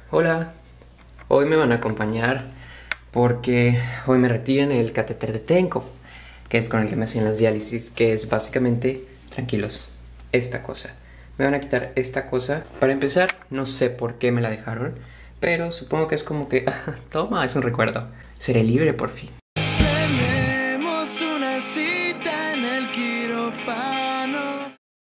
Hola, hoy me van a acompañar porque hoy me retiran el catéter de Tenkov, que es con el que me hacen las diálisis, que es básicamente, tranquilos, esta cosa. Me van a quitar esta cosa. Para empezar, no sé por qué me la dejaron, pero supongo que es como que, toma, es un recuerdo. Seré libre por fin. Tenemos una cita en el quirófano.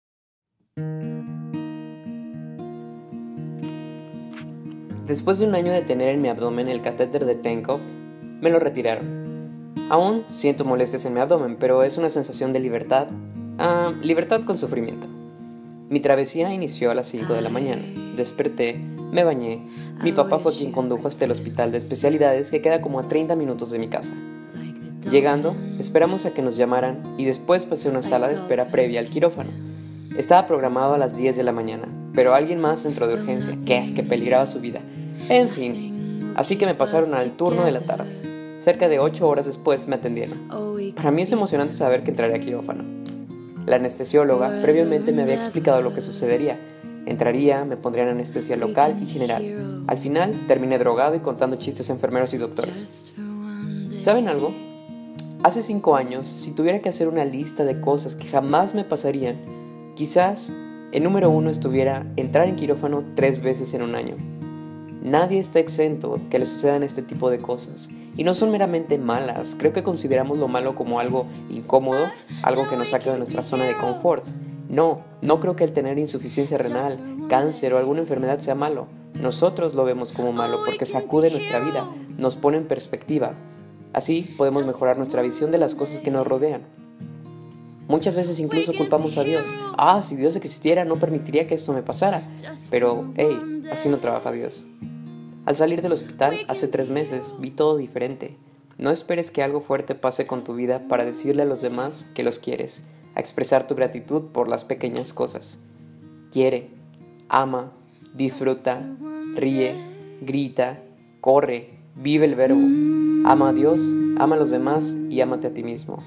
Después de un año de tener en mi abdomen el catéter de Tenkov, me lo retiraron. Aún siento molestias en mi abdomen, pero es una sensación de libertad. Libertad con sufrimiento. Mi travesía inició a las 5 de la mañana. Desperté, me bañé. Mi papá fue quien condujo hasta el hospital de especialidades que queda como a 30 minutos de mi casa. Llegando, esperamos a que nos llamaran y después pasé a una sala de espera previa al quirófano. Estaba programado a las 10 de la mañana, pero alguien más entró de urgencia, que peligraba su vida. En fin, así que me pasaron al turno de la tarde. Cerca de 8 horas después me atendieron. Para mí es emocionante saber que entraré a quirófano. La anestesióloga previamente me había explicado lo que sucedería. Entraría, me pondrían anestesia local y general. Al final, terminé drogado y contando chistes a enfermeros y doctores. ¿Saben algo? Hace 5 años, si tuviera que hacer una lista de cosas que jamás me pasarían, quizás el número 1 estuviera entrar en quirófano 3 veces en un año. Nadie está exento que le sucedan este tipo de cosas, y no son meramente malas. Creo que consideramos lo malo como algo incómodo, algo que nos saca de nuestra zona de confort. No creo que el tener insuficiencia renal, cáncer o alguna enfermedad sea malo. Nosotros lo vemos como malo porque sacude nuestra vida, nos pone en perspectiva. Así podemos mejorar nuestra visión de las cosas que nos rodean. Muchas veces incluso culpamos a Dios. Si Dios existiera no permitiría que esto me pasara. Pero, hey, así no trabaja Dios. Al salir del hospital, hace 3 meses, vi todo diferente. No esperes que algo fuerte pase con tu vida para decirle a los demás que los quieres, a expresar tu gratitud por las pequeñas cosas. Quiere, ama, disfruta, ríe, grita, corre, vive el verbo. Ama a Dios, ama a los demás y ámate a ti mismo.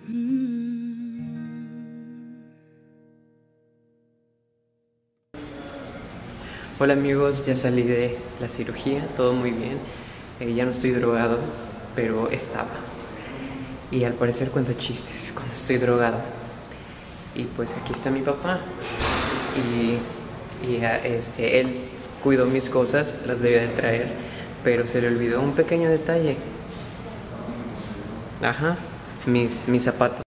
Hola amigos, ya salí de la cirugía, todo muy bien. Ya no estoy drogado, pero estaba. Y al parecer cuento chistes cuando estoy drogado. Y pues aquí está mi papá. Él cuidó mis cosas, las debía de traer, pero se le olvidó un pequeño detalle. Mis zapatos.